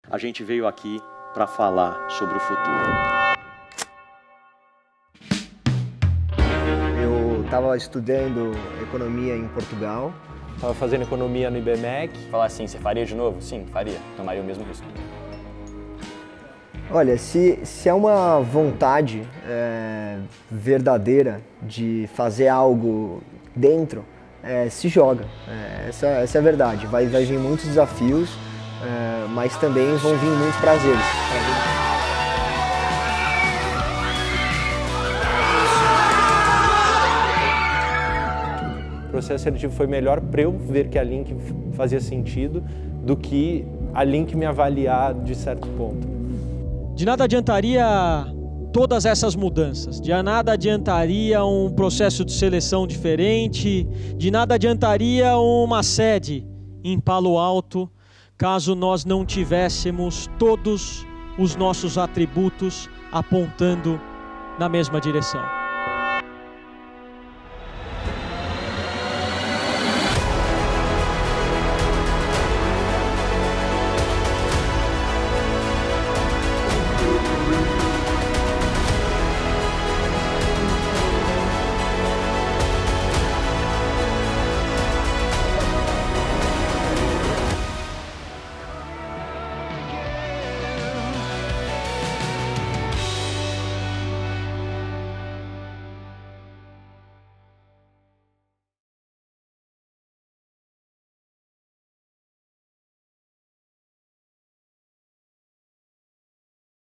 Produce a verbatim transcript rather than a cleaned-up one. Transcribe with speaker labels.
Speaker 1: a gente veio aqui para falar sobre o futuro.
Speaker 2: Eu estava estudando economia em Portugal.
Speaker 3: Estava fazendo economia no I B M E C.
Speaker 4: Falar assim, você faria de novo? Sim, faria. Tomaria o mesmo risco.
Speaker 2: Olha, se, se é uma vontade é, verdadeira de fazer algo dentro, é, se joga. É, essa, essa é a verdade. Vai, vai vir muitos desafios, é, mas também vão vir muitos prazeres.
Speaker 3: O processo seletivo foi melhor para eu ver que a Link fazia sentido do que a Link me avaliar de certo ponto.
Speaker 5: De nada adiantaria todas essas mudanças, de nada adiantaria um processo de seleção diferente, de nada adiantaria uma sede em Palo Alto, caso nós não tivéssemos todos os nossos atributos apontando na mesma direção.